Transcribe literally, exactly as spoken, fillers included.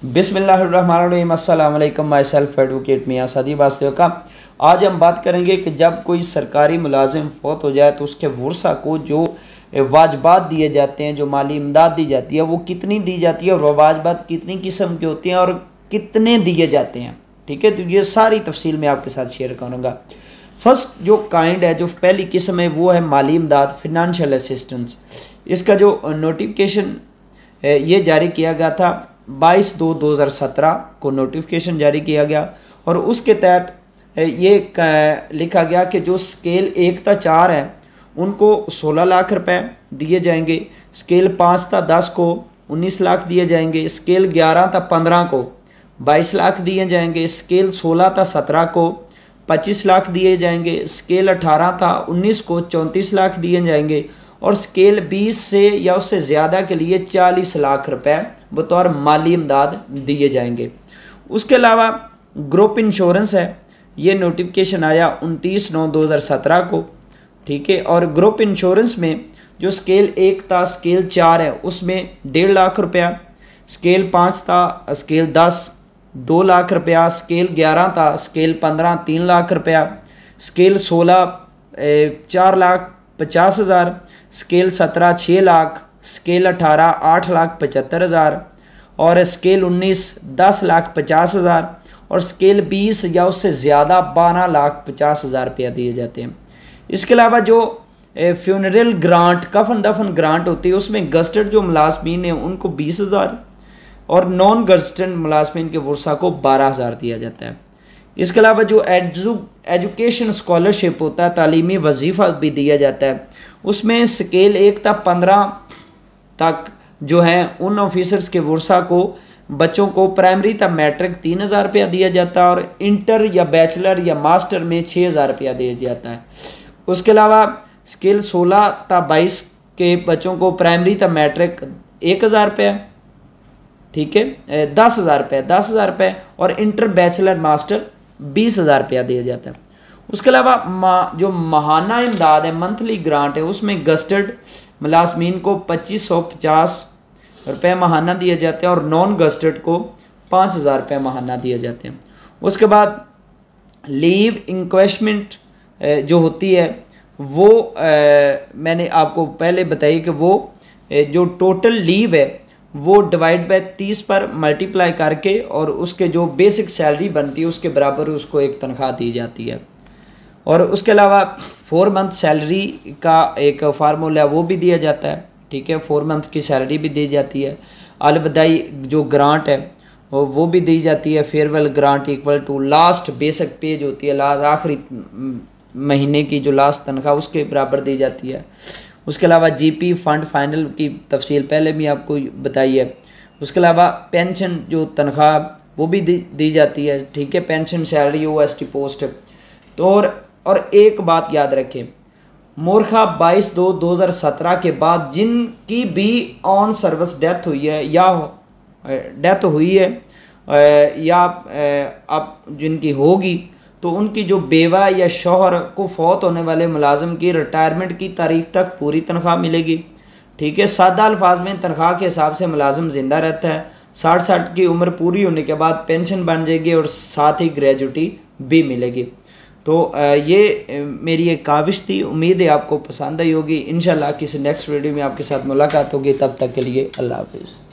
बिस्मिल्लाहिर्रहमानिर्रहीम। अस्सलाम वालेकुम। माई सेल्फ एडवोकेट मियाँ सादी वास्तव का। आज हम बात करेंगे कि जब कोई सरकारी मुलाजिम फौत हो जाए तो उसके वर्सा को जो वाजबात दिए जाते हैं, जो माली इमदाद दी जाती है, वो कितनी दी जाती है और वाजबात कितनी किस्म के होती हैं और कितने दिए जाते हैं। ठीक है, तो ये सारी तफसील मैं आपके साथ शेयर करूँगा। फर्स्ट जो काइंड है, जो पहली किस्म है, वो है माली इमदाद, फिनंशियल असिस्टेंस। इसका जो नोटिफिकेशन ये जारी किया गया था बाईस दो दो हज़ार सत्रह को नोटिफिकेशन जारी किया गया और उसके तहत ये लिखा गया कि जो स्केल एक था चार है उनको सोलह लाख रुपए दिए जाएंगे, स्केल पाँच था दस को उन्नीस लाख दिए जाएंगे, स्केल ग्यारह था पंद्रह को बाईस लाख दिए जाएंगे, स्केल सोलह था सत्रह को पच्चीस लाख दिए जाएंगे, स्केल अठारह था उन्नीस को चौंतीस लाख दिए जाएंगे और स्केल बीस से या उससे ज़्यादा के लिए चालीस लाख रुपए बतौर माली इमदाद दिए जाएंगे। उसके अलावा ग्रुप इंश्योरेंस है, ये नोटिफिकेशन आया उनतीस नौ दो हज़ार सत्रह को। ठीक है, और ग्रुप इंश्योरेंस में जो स्केल एक था, स्केल चार है, उसमें डेढ़ लाख रुपया, स्केल पाँच था, स्केल दस दो लाख रुपया, स्केल ग्यारह था, स्केल पंद्रह तीन लाख रुपया, स्केल सोलह चार लाख पचास हज़ार, स्केल सत्रह छः लाख, स्केल अठारह आठ लाख पचहत्तर हज़ार और स्केल उन्नीस दस लाख पचास हज़ार और स्केल बीस या उससे ज़्यादा बारह लाख पचास हज़ार रुपया दिए जाते हैं। इसके अलावा जो फ्यूनरल ग्रांट, कफन दफन ग्रांट होती है, उसमें गस्टेड जो मुलाजमीन हैं उनको बीस हज़ार और नॉन गस्टेड मुलाजमीन के वर्सा को बारह हज़ार दिया जाता है। इसके अलावा जो एजु एजुकेशन स्कॉलरशिप होता है, तालीमी वजीफ़ा भी दिया जाता है, उसमें स्केल एक था पंद्रह तक जो है उन ऑफिसर्स के वर्सा को बच्चों को प्राइमरी तक मैट्रिक तीन हज़ार रुपया दिया जाता है और इंटर या बैचलर या मास्टर में छः हज़ार रुपया दिया जाता है। उसके अलावा स्केल सोलह तक बाईस के बच्चों को प्राइमरी तक मैट्रिक एक हज़ार रुपया, ठीक है, दस हज़ार रुपये दस हज़ार रुपये और इंटर बैचलर मास्टर बीस हज़ार रुपया दिया जाता है। उसके अलावा मा, जो माहाना इमदाद है, मंथली ग्रांट है, उसमें गस्टेड मुलाजमीन को पच्चीस सौ पचास रुपये माहाना दिए जाते हैं और नॉन गस्टेड को पाँच हज़ार रुपये माहाना दिए जाते हैं। उसके बाद लीव इंक्वेशमेंट जो होती है वो आ, मैंने आपको पहले बताई कि वो जो टोटल लीव है वो डिवाइड बाय तीस पर मल्टीप्लाई करके और उसके जो बेसिक सैलरी बनती है उसके बराबर उसको एक तनख्वाह दी जाती है। और उसके अलावा फोर मंथ सैलरी का एक फार्मूला है वो भी दिया जाता है। ठीक है, फोर मंथ की सैलरी भी दी जाती है। अलविदाई जो ग्रांट है वो भी दी जाती है। Farewell grant equal to last basic pay जो होती है, लास्ट आखिरी महीने की जो लास्ट तनख्वाह उसके बराबर दी जाती है। उसके अलावा जीपी फंड फाइनल की तफसील पहले भी आपको बताई है। उसके अलावा पेंशन जो तनख्वाह वो भी दी, दी जाती है। ठीक है, pension salary O S T post. तो और, और एक बात याद रखें, मोरखा बाईस दो दो हज़ार सत्रह के बाद जिनकी भी ऑन सर्विस डेथ हुई है या डेथ हुई है या अब जिनकी होगी तो उनकी जो बेवा या शौहर को फौत होने वाले मुलाजिम की रिटायरमेंट की तारीख तक पूरी तनख्वाह मिलेगी। ठीक है, सादा अल्फाज में तनख्वाह के हिसाब से मुलाजिम ज़िंदा रहता है। साठ साठ की उम्र पूरी होने के बाद पेंशन बन जाएगी और साथ ही ग्रेजुटी भी मिलेगी। तो ये मेरी एक काविश थी, उम्मीद है आपको पसंद आई होगी। इंशाल्लाह किसी नेक्स्ट वीडियो में आपके साथ मुलाकात होगी, तब तक के लिए अल्लाह हाफिज़।